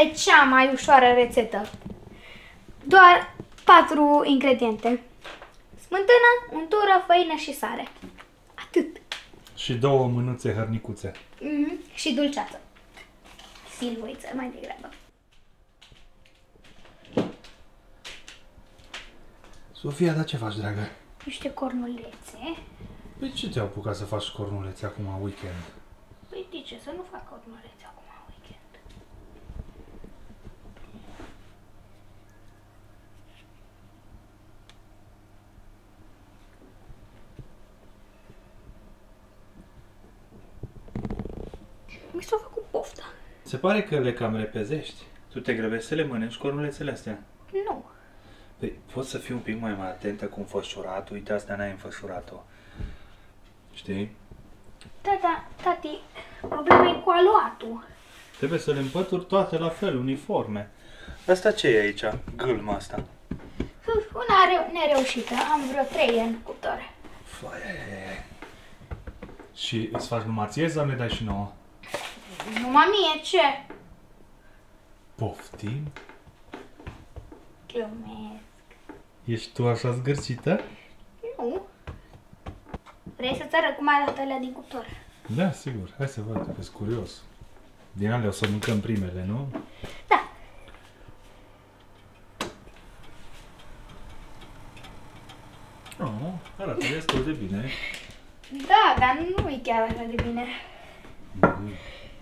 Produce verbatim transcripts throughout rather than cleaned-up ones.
e cea mai ușoară rețetă. Doar patru ingrediente. Smântână, untură, făină și sare. Atât. Și două mânuțe hărnicuțe. Mm-hmm. Și dulceață. Silvoiță, mai degrabă. Sofia, dar ce faci, dragă? Niște cornulețe. Păi ce te-au apucat să faci cornulețe acum weekend? Păi de ce să nu fac cornulețe acum weekend? Mi s-a făcut pofta. Se pare că le cam repezești. Tu te grăbești să le mănânci cornulețele astea? Nu. Păi, poți să fii un pic mai atentă cu înfășuratul? Uite, asta n-ai înfășurat-o. Știi? Da, da, tati, problema e cu aluatul. Trebuie să le împături toate la fel, uniforme. Asta ce e aici? Gâlma asta? Una reu nereușită. Am vreo trei în cuptoare. Foaie. Și îți faci numai ție sau ne dai și nouă? Numai mie, ce? Poftim? Glumesc. Ești tu așa zgârcită? Nu. Vrei să-ți arăt cum arată alea din cuptor? Da, sigur. Hai să văd, că sunt curios. Din alea o să mâncăm primele, nu? Da. Oh, arată destul de bine. Da, dar nu e chiar așa de bine. Mm-hmm.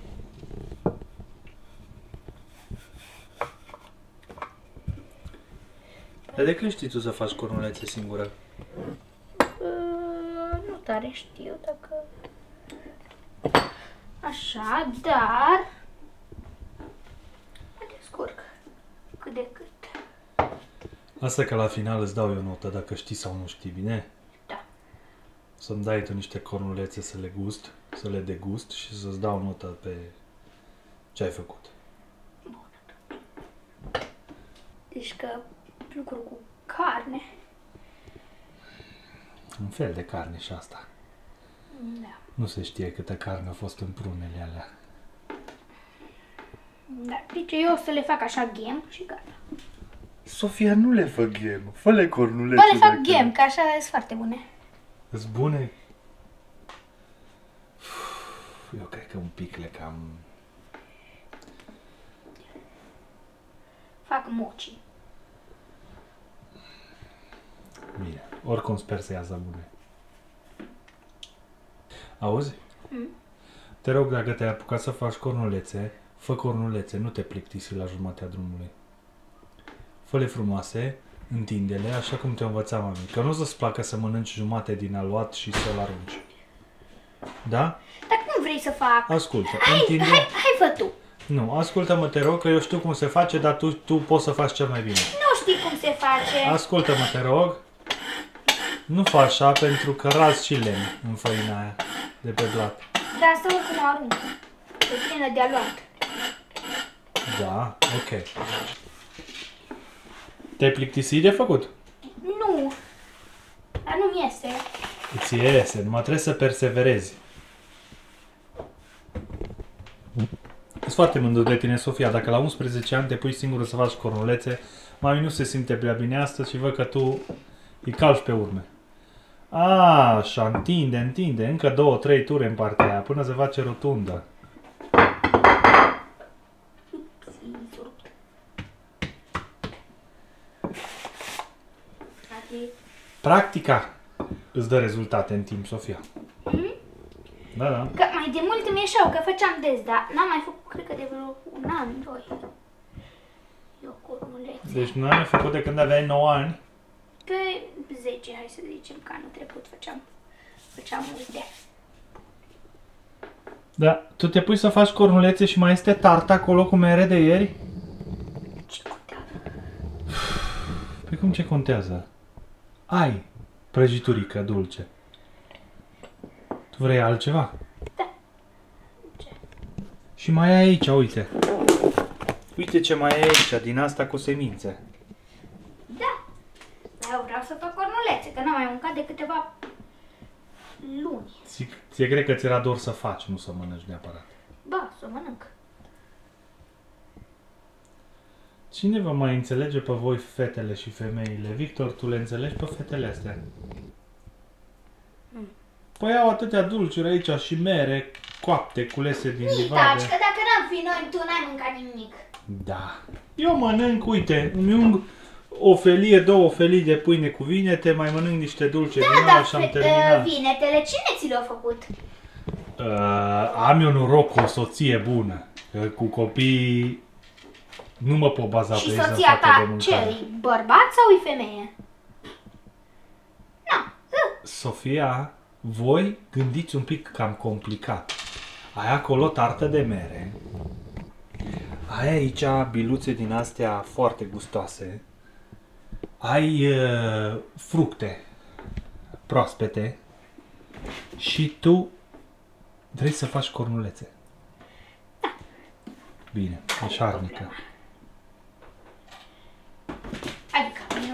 Dar de când știi tu să faci cornulețe singură? Uh, nu tare știu dacă... Așa, dar... Mă descurc. Cât de cât. Asta că la final îți dau eu notă dacă știi sau nu știi, bine? Da. Să-mi dai tu niște cornulețe să le gust, să le degust și să-ți dau notă pe ce ai făcut. Bun. Deci că lucru cu carne. Un fel de carne și asta. Da. Nu se știe câtă carne a fost în prunele alea. Da, deci eu o să le fac așa ghem și gata. Sofia, nu le fă ghem, fă-le cornulețe. Bă, le fac ghem, că așa sunt foarte bune. Îs bune? Eu cred că un pic le cam... Fac mochi. Bine, oricum sper să iasă bune. Auzi? Mm. Te rog, dacă te-ai apucat să faci cornulețe, fă cornulețe, nu te plictisi la jumatea drumului. Fă-le frumoase, întinde-le așa cum te-a învățat mami. Că nu o să-ți placă să mănânci jumate din aluat și să-l arunci. Da? Dar cum vrei să fac? Ascultă, Hai, întinde... hai, hai fă tu. Nu, ascultă-mă, te rog, că eu știu cum se face, dar tu, tu poți să faci cel mai bine. Nu știi cum se face. Ascultă-mă, te rog. Nu fă așa, pentru că razi și lemn în făina aia de pe blat. Dar asta oricum o arunc. E plină de aluat. Da, ok. Te-ai plictisit de făcut? Nu. Dar nu-mi iese. Îți iese, numai trebuie să perseverezi. Sunt foarte mândru de tine, Sofia. Dacă la unsprezece ani te pui singură să faci cornulețe, mami nu se simte prea bine astăzi și văd că tu îi calci pe urme. A, așa, întinde, întinde. Încă două, trei ture în partea aia, până se face rotundă. Practica îți dă rezultate în timp, Sofia. Mm? Da, da. Că mai de mult îmi ieșeau, că făceam des, dar n-am mai făcut, cred că de vreo un an, doi. Eu cornulețe. Deci nu ai făcut de când aveai nouă ani? Pe zece, hai să zicem, că anul trecut făceam, făceam multe. Da, tu te pui să faci cornulețe și mai este tarta acolo cu mere de ieri? Ce contează? Păi cum ce contează? Ai prăjiturică dulce. Tu vrei altceva? Da. Ce? Și mai ai aici, uite. Uite ce mai ai aici, din asta cu semințe. Da. Dar eu vreau să fac cornulețe, că n-am mai mâncat de câteva luni. Ție cred că ți-era dor să faci, nu să mănânci neapărat. Ba, să mănânc. Cine vă mai înțelege pe voi fetele și femeile? Victor, tu le înțelegi pe fetele astea? Mm. Păi au atâtea dulciuri aici și mere coapte, culese din Taci, livade. că dacă n-am fi noi, tu n-ai mâncat nimic. Da. Eu mănânc, uite, îmi ung o felie, două felii de pâine cu vinete, mai mănânc niște dulce din Da, ala dar și am fe- terminat. uh, vinetele, cine ți le-a făcut? Uh, am eu noroc cu o soție bună. Că cu copii nu mă pot baza pe Și ei să soția facă de ta, ce, mâncare. e bărbat sau e femeie? Na, zi. Sofia, voi gândiți un pic cam complicat. Ai acolo tartă de mere. Ai aici biluțe din astea foarte gustoase. Ai uh, fructe proaspete. Și tu vrei să faci cornulețe. Bine, e șarnică. Adică eu.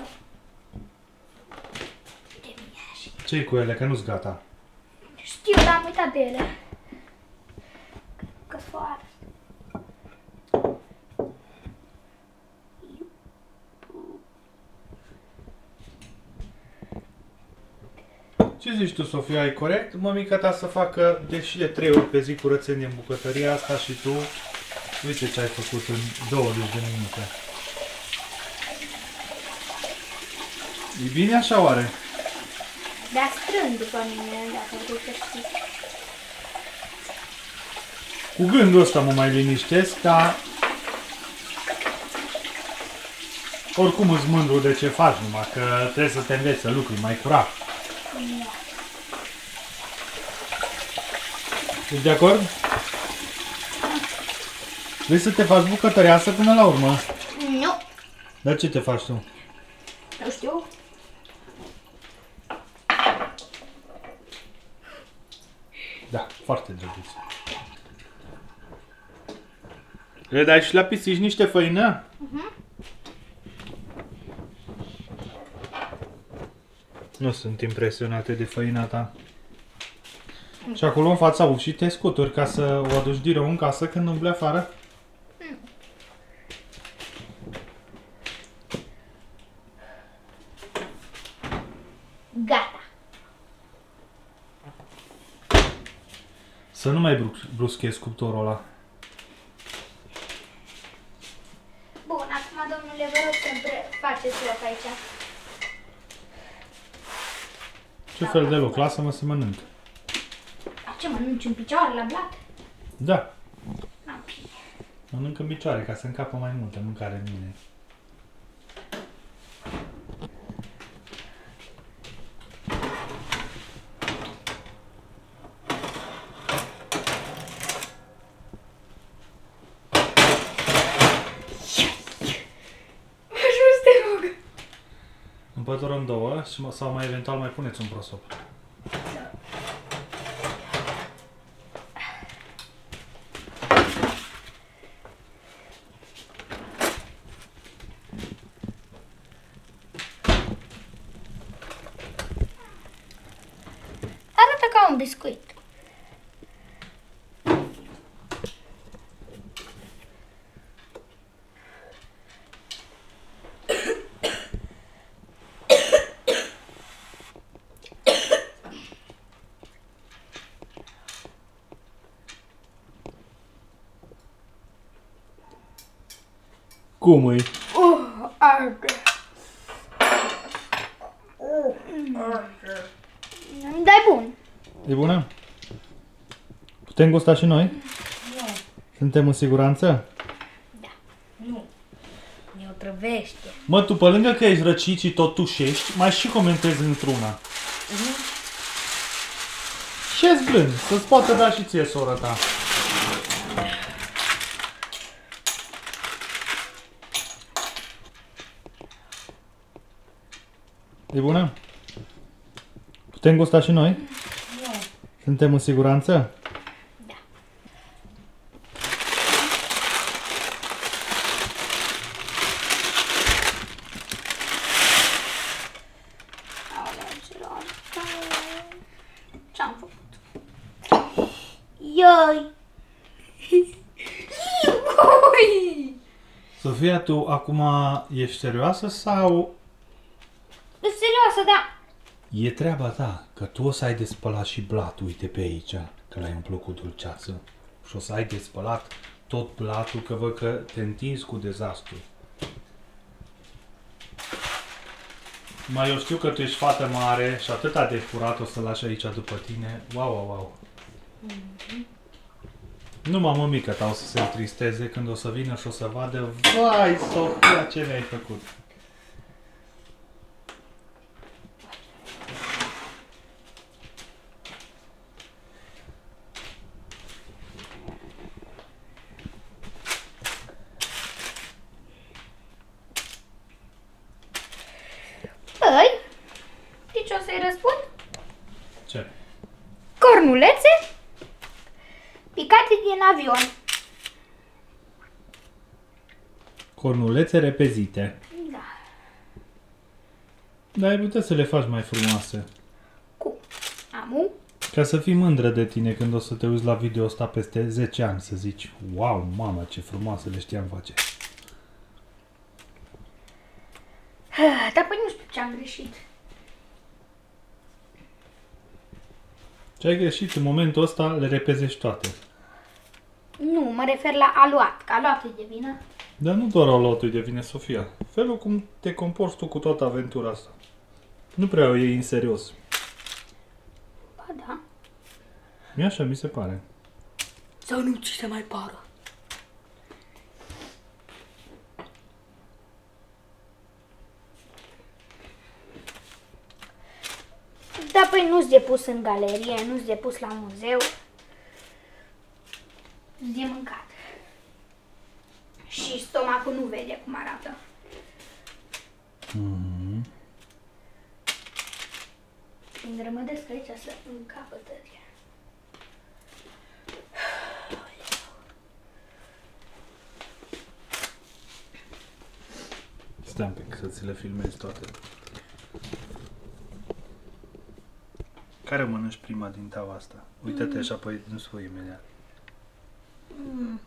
De mine și... Ce-i cu ele? Că nu-s gata. Știu, dar am uitat de ele. Că foarte. Ce zici tu, Sofia, e corect? Mămica ta să facă de și de trei ori pe zi curățenie în bucătăria asta și tu, uite ce ai făcut în douăzeci de minute. E bine așa oare? Dar strâng după mine, dacă vrei să știi. Cu gândul ăsta mă mai liniștesc, dar oricum îți mândru de ce faci, numai că trebuie să te înveți să lucri mai curat. Ești de acord? Vrei să te faci bucătăreasă până la urmă? Nu. Dar ce te faci tu? Nu știu. Da, foarte drăguț. Le dai și la pisici niște făină? Uh-huh. Nu sunt impresionate de făina ta. Și acolo în fața ușii te scuturi ca să o aduci direct în casă când umbli afară? Gata. Să nu mai brus bruschezi cuptorul ăla. Bun, acum, domnule, vă rog să-mi faceți loc aici. Ce fel de loc? Lasă-mă să mănânc. Dar ce, mănânci în picioare la blat? Da, N-am bine. mănânc în picioare ca să încapă mai multă mâncare în mine. Ajuns, te rog. Împăturăm două și mă- sau mai eventual mai puneți un prosop. Arată ca un biscuit. Cum e? Uh, arde. Dar e bun. E bună? Putem gusta și noi? Nu, Suntem în siguranță? nu. Ne otrăvește. Mă, tu pe lângă că ești răcit și tot tușești, mai și comentezi într-una. Ce-ți blând? Să-ți poată da și ție, sora ta. E bună? Putem gusta și noi? Nu. Suntem în siguranță? Ce-am făcut? Ioi! Ioi! Sofia, tu acum ești serioasă sau E serioasă, da. e treaba ta? Că tu o să ai de spălat și blatul, uite pe aici, că l-ai umplut cu dulceață. Și o să ai de spălat tot blatul, că văd că te întinzi cu dezastru. Mai eu știu că tu ești fată mare și atâta de furat o să lași aici după tine. Wow, wow, wow. Mm-hmm. Numai mămica ta o să se întristeze când o să vină și o să vadă, vai, Sofia, ce mi-ai făcut? Păi, știi ce o să-i răspund? Ce? Cornulețe picate din avion. Cornulețe repezite. Da. Dar ai putea să le faci mai frumoase. Cu amu. Ca să fii mândră de tine când o să te uiți la video ăsta peste zece ani, să zici, wow, mama, ce frumoase le știam face. Dar păi nu știu ce am greșit. Ce ai greșit în momentul ăsta, le repezești toate. Nu, mă refer la aluat, că aluatul e de vină. Dar nu doar aluatul de vine, Sofia. Felul cum te comporți tu cu toată aventura asta. Nu prea o iei în serios. Ba da. Mi așa mi se pare. Sau nu ți se mai pară. Da, păi nu-s de pus în galerie, nu-s de pus la muzeu. S de mâncat. Și stomacul nu vede cum arată. Mm-hmm. Când rămădesc aici să încapă tăria. Stai un pic să ți le filmezi toate. Care mănânci prima din tava asta? Uită-te și apoi nu spui imediat. Mm.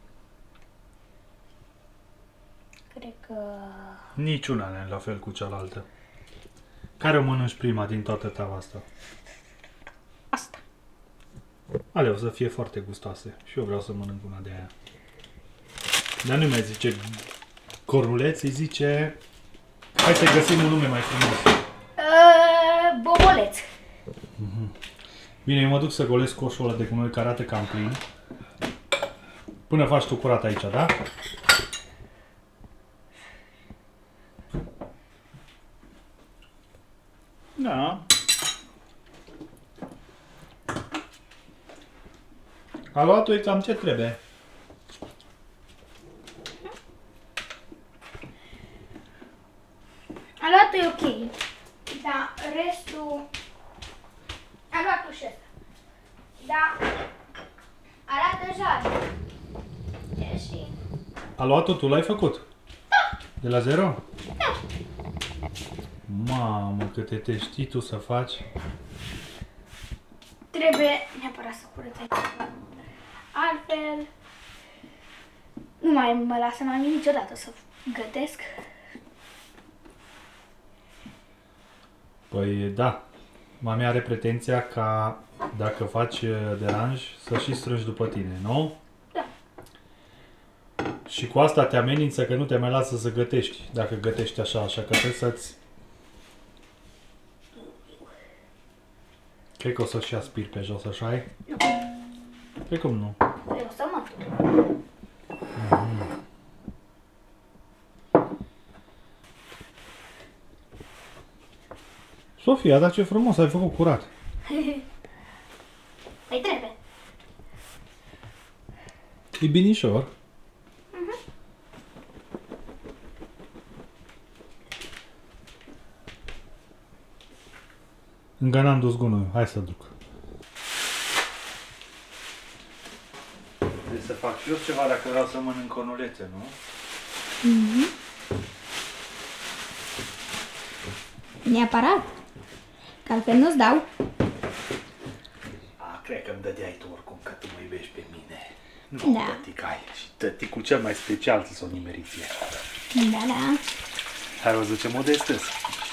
Cred că... Niciuna nu e la fel cu cealaltă. Care o mănânci prima din toată tava asta? Asta. Ale o să fie foarte gustoase. Și eu vreau să mănânc una de aia. Dar nu mai zice cornuleț, îi zice... Hai să găsim un nume mai frumos. Uh, boboleț. Mm-hmm. Bine, eu mă duc să golesc coșul ăla de gunoi care arată cam plin. Până faci tu curat aici, da? Da. Aluatul e cam ce trebuie. Aluatul e ok. Dar restul... Aluatul și ăsta. Dar arată jale. Deși... Aluatul tu l-ai făcut? Da. De la zero? Da. Mamă, câte te știi tu să faci. Trebuie neapărat să curăț aici. Altfel... Nu mai mă lasă mami niciodată să gătesc. Păi da, mami are pretenția ca dacă faci deranj să și strângi după tine, nu? Da. Și cu asta te amenință că nu te mai lasă să gătești, dacă gătești așa, așa că trebuie să-ți... Cred că o să-și aspiri pe jos, așa-i? Nu. Pe cum nu? Vreau să mă. Mm-hmm. Sofia, dar ce frumos, ai făcut curat. Păi trebuie. E binișor. Uh-huh. Încă n-am dus gunoiul, hai să duc. Trebuie să fac și eu ceva dacă vreau să mănânc cornulețe, nu? Mm-hmm. Neapărat. Că altfel nu-ți dau. A, cred că îmi dădeai tu oricum că tu mă iubești pe mine. Nu, Da. tătic ai. Și tăticul cel mai special să s-o nimeri ție. Da, da. Ai văzut ce modest îs?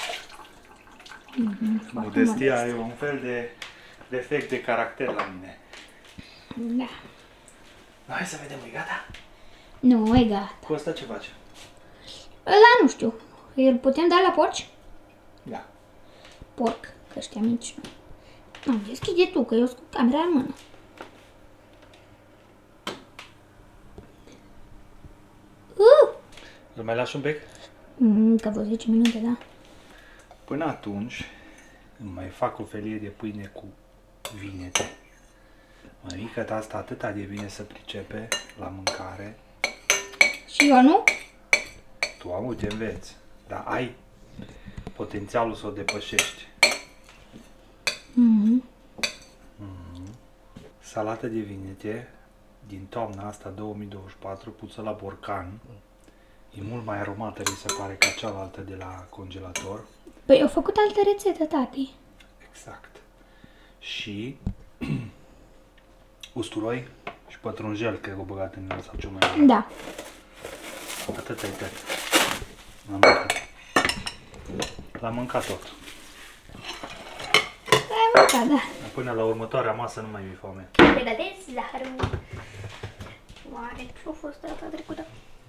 Mhm, foarte Modestia modest. e un fel de defect de caracter la mine. Da. Hai să vedem, e gata? Nu, e gata. Cu asta ce face? Ăla nu știu. Îl putem da la porci? Da. Porc, că ăștia mici nu. Nu, deschide tu, că eu sunt cu camera în mână. Uh! Îl mai lași un pic? Mm, că vreo zece minute, da. Până atunci îmi mai fac o felie de pâine cu vinete. Mămică ta asta atâta de bine să pricepe la mâncare. Și eu nu? Tu am te înveți, dar ai potențialul să o depășești. Mhm. Salată de vinete din toamna asta două mii douăzeci și patru, pusă la borcan. E mult mai aromată, mi se pare, ca cealaltă de la congelator. Păi, au făcut altă rețetă, tati. Exact. Și usturoi și pătrunjel, cred că o băgat în el sau ce mai. Da. Atât ai tot. L-am mâncat. L-am mâncat tot. Ai mâncat, da. Până la următoarea masă nu mai mi-e foame. Păi, da, de zahărul. Oare ce-a fost data trecută?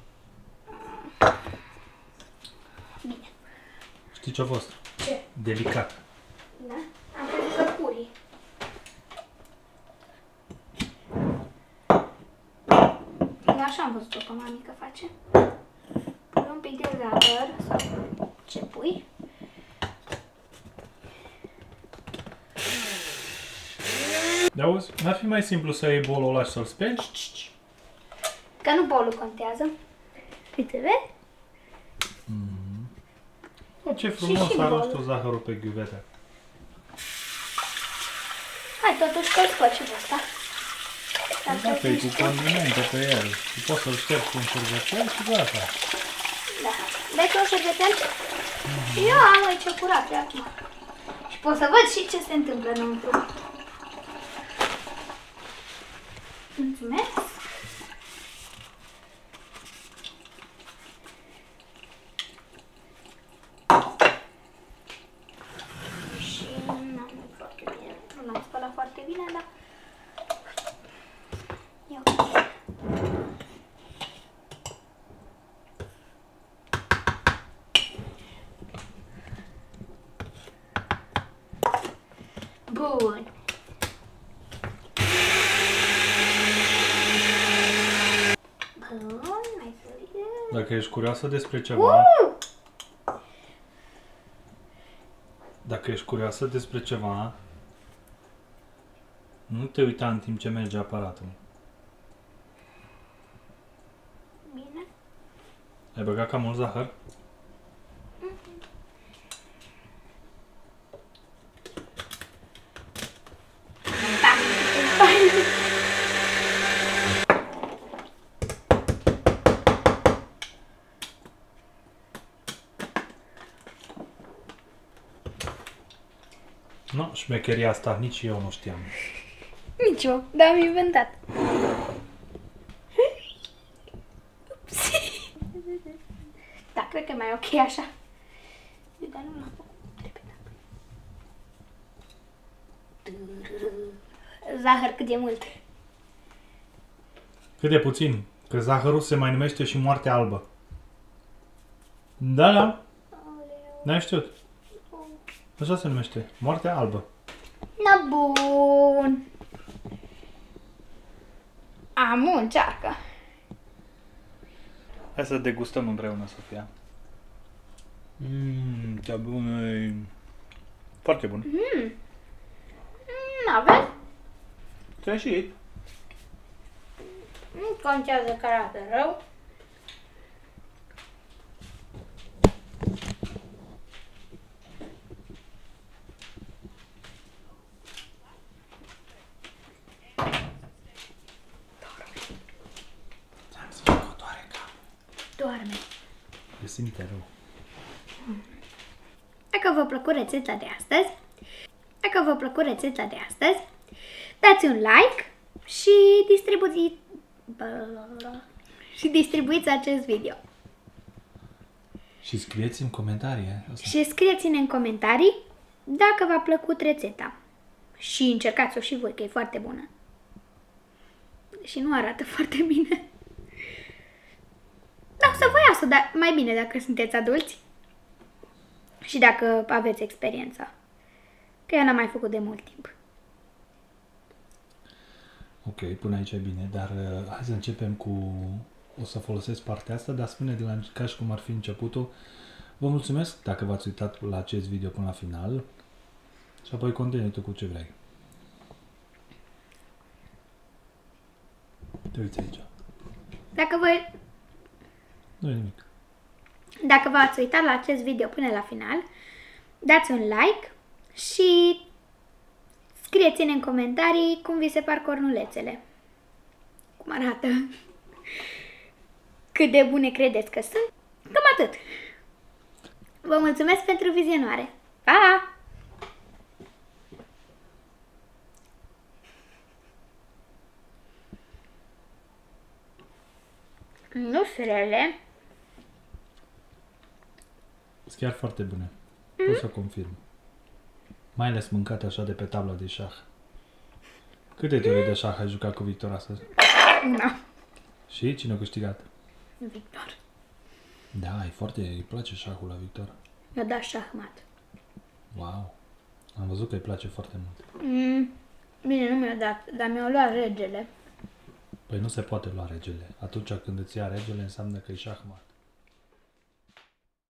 Bine. Știi ce a fost? Ce? Delicat. Da? Am crezut că purii. Eu așa am văzut-o că mamica face. Pui un pic de zahăr sau ce pui. De auzi, n-ar fi mai simplu să iei bolul ăla și să-l speli? Că nu bolul contează. Uite, vezi? O, ce Și frumos și arăți bolul. tu zahărul pe ghiuvete. Hai, totuși că-l scoci ăsta. Da, pe cu condimente pe el. Și poți să-l ștergi cu un șervețel și gata. Da. Dai tu un șervețel? Eu am aici curat de acum. Și pot să văd și ce se întâmplă înăuntru. Mulțumesc. Și nu am foarte bine. Nu am spălat foarte bine, dar e ok. Bun. Bun, mai să vedem. Dacă ești curioasă despre ceva, Uh! dacă ești curioasă despre ceva, nu te uita în timp ce merge aparatul. Bine. Ai băgat cam mult zahăr? Nu, șmecheria asta nici eu nu știam. Nici eu, dar am inventat. Ups. Da, cred că e mai ok așa. Dar nu l-am făcut repede. Zahăr cât de mult. Cât de puțin, că zahărul se mai numește și moarte albă. Da, da, n-ai știut. Așa se numește, moartea albă. Na bun. Am o încearcă. Hai să degustăm împreună, Sofia. Mmm, ce bună e. Foarte bun. Mm. N-aveți? Ți-a ieșit. Nu contează că arată rău. Ți-am zis că o doare cap. Doarme. Se simte rău. Dacă v-a plăcut rețeta de astăzi, dacă v-a plăcut rețeta de astăzi, dați un like și distribuiți, și distribuiți acest video. Și scrieți în comentarii. eh? Asta. Și scrieți-ne în comentarii dacă v-a plăcut rețeta. Și încercați-o și voi, că e foarte bună. Și nu arată foarte bine. Da, să vă iasă, dar mai bine dacă sunteți adulți. Și dacă aveți experiența. Că eu n-am mai făcut de mult timp. Ok, până aici e bine, dar uh, hai să începem cu... O să folosesc partea asta, dar spune de la, ca și cum ar fi începutul. Vă mulțumesc dacă v-ați uitat la acest video până la final. Și apoi continui tu cu ce vrei. Te uiți aici. Dacă vă, Nu e nimic. dacă v-ați uitat la acest video până la final, dați un like și scrieți-ne în comentarii cum vi se par cornulețele. Cum arată. Cât de bune credeți că sunt. Cam atât. Vă mulțumesc pentru vizionare. Pa! Nușurele Sunt chiar foarte bune. Pot să confirm. Mai ales mâncate așa de pe tabla de șah. Câte teorii de șah ai jucat cu Victor astăzi? Una. Și cine a câștigat? Victor. Da, e foarte... îi place șahul la Victor. Mi-a dat șahmat. Wow. Am văzut că îi place foarte mult. Mm, bine, nu mi-a dat, dar mi-a luat regele. Păi nu se poate lua regele. Atunci când îți ia regele înseamnă că e șahmat.